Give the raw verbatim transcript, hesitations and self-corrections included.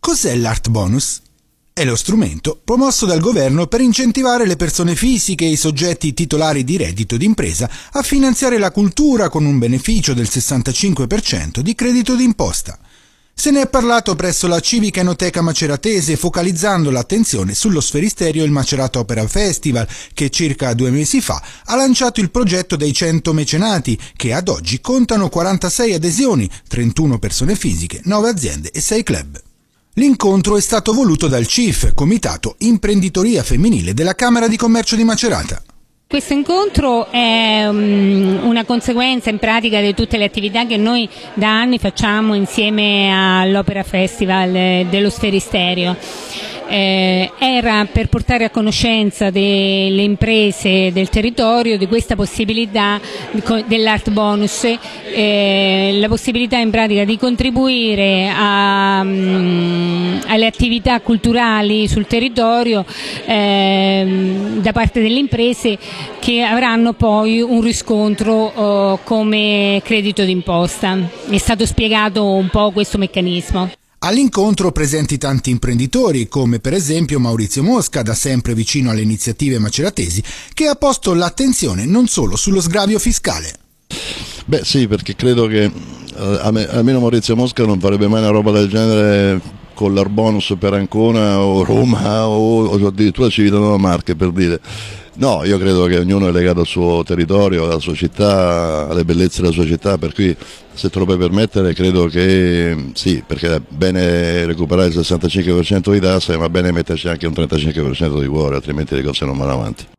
Cos'è l'Art Bonus? È lo strumento promosso dal governo per incentivare le persone fisiche e i soggetti titolari di reddito d'impresa a finanziare la cultura con un beneficio del sessantacinque per cento di credito d'imposta. Se ne è parlato presso la Civica Enoteca Maceratese, focalizzando l'attenzione sullo Sferisterio Il Macerato Opera Festival, che circa due mesi fa ha lanciato il progetto dei cento mecenati, che ad oggi contano quarantasei adesioni, trentuno persone fisiche, nove aziende e sei club. L'incontro è stato voluto dal C I F, Comitato Imprenditoria Femminile della Camera di Commercio di Macerata. Questo incontro è um, una conseguenza in pratica di tutte le attività che noi da anni facciamo insieme all'Opera Festival eh, dello Sferisterio. Eh, era per portare a conoscenza delle imprese del territorio di questa possibilità dell'Art Bonus, eh, la possibilità in pratica di contribuire a, um, alle attività culturali sul territorio eh, da parte delle imprese che avranno poi un riscontro uh, come credito d'imposta. È stato spiegato un po' questo meccanismo. All'incontro presenti tanti imprenditori, come per esempio Maurizio Mosca, da sempre vicino alle iniziative maceratesi, che ha posto l'attenzione non solo sullo sgravio fiscale. Beh sì, perché credo che eh, almeno Maurizio Mosca non farebbe mai una roba del genere con l'Art Bonus per Ancona o Roma o, o addirittura Civitanova Marche, per dire. No, io credo che ognuno è legato al suo territorio, alla sua città, alle bellezze della sua città, per cui se te lo puoi permettere credo che sì, perché è bene recuperare il sessantacinque per cento di tasse, ma è bene metterci anche un trentacinque per cento di cuore, altrimenti le cose non vanno avanti.